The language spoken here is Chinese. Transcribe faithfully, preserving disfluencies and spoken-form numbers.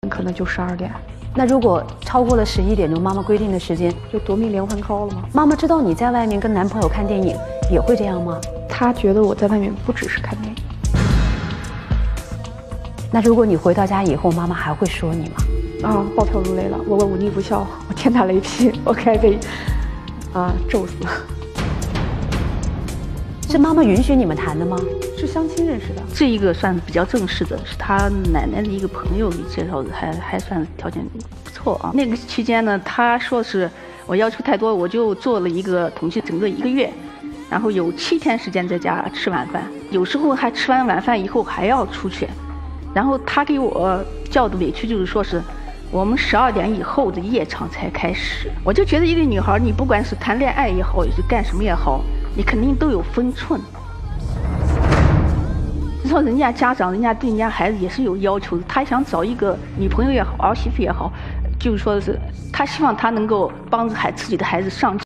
可能就十二点。 那如果超过了十一点钟，妈妈规定的时间， 就夺命连环 call 了吗？ 妈妈知道你在外面跟男朋友看电影，也会这样吗？ 她觉得我在外面不只是看电影。 那如果你回到家以后，妈妈还会说你吗？ 啊，暴跳如雷了！我我忤逆不孝，我天打雷劈，我该被啊咒死了。 是妈妈允许你们谈的吗？ 是相亲认识的。 这一个算是比较正式的，是他奶奶的一个朋友给介绍的，还还算是条件不错啊。那个期间呢，他说是我要求太多，我就做了一个统计，整个一个月，然后有七天时间在家吃晚饭，有时候还吃完晚饭以后还要出去。然后他给我叫的委屈就是说是我们十二点以后的夜场才开始。我就觉得一个女孩，你不管是谈恋爱也好，也是干什么也好，你肯定都有分寸。你说人家家长，人家对人家孩子也是有要求的。他想找一个女朋友也好，儿媳妇也好，就是说是他希望他能够帮着孩自己的孩子上。